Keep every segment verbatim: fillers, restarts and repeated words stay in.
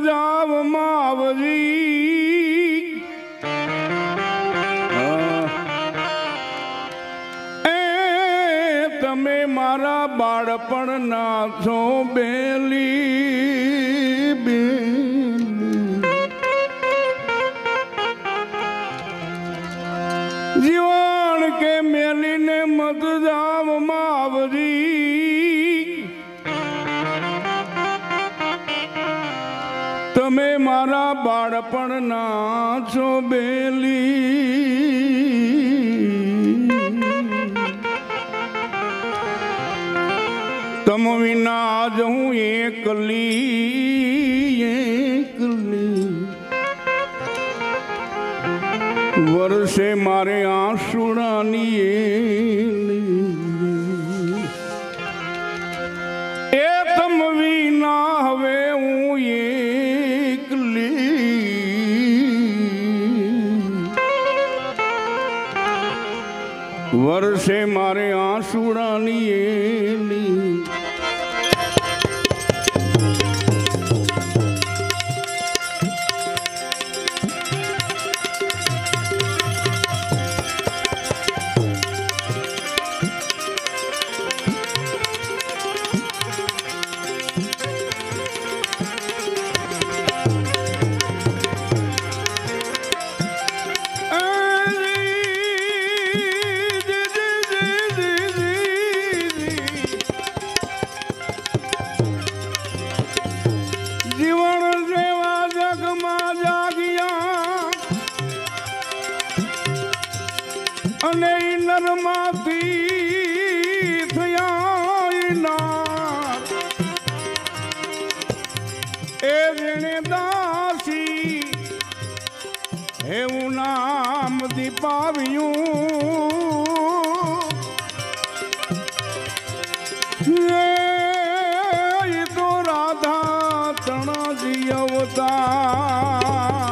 જાવ માવજી એ તમે મારા બાળપણના છો બેલી જીવન કે મેલીને મત જાવ માવજી તમે મારા બાળપણના છો બેલી તમ વિના આજ હું એકલી એકલી વર્ષે મારે આંસુડાની એ તમ વિના હવે હું એકલી વર્ષે મારે આંસુડાની એલી અને નરમાથી થયા એ જેણે દાસી એવું નામ દીપાવ્યું એ તો રાધા તણાજી અવતાર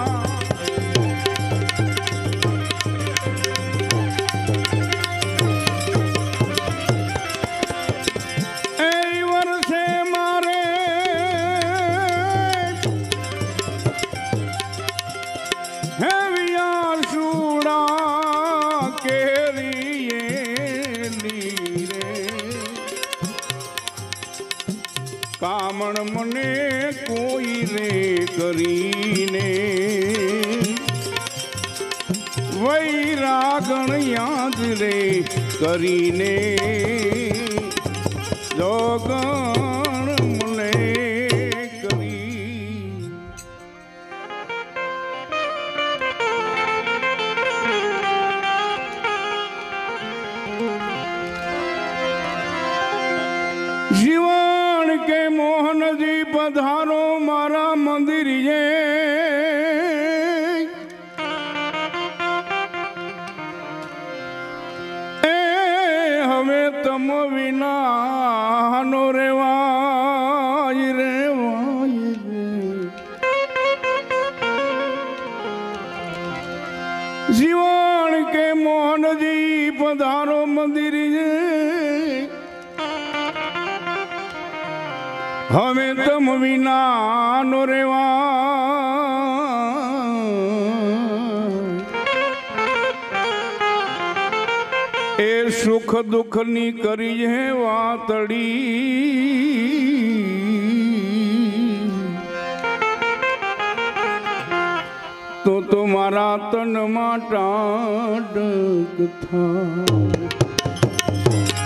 કામણ મને કોઈ રે કરીને વૈરાગણ યાદ રે કરીને જોગણ મને કરી જીવન કે મોહનજી પધારો મારા મંદિર એ હવે તમ વિના નો રેવાય રેવાય જીવન કે મોહનજી પધારો મંદિર હવે તમ વિના નો રેવા એ સુખ દુઃખ ની કરી હે વાતડી તો તો મારા તન માં ટાઢક થાય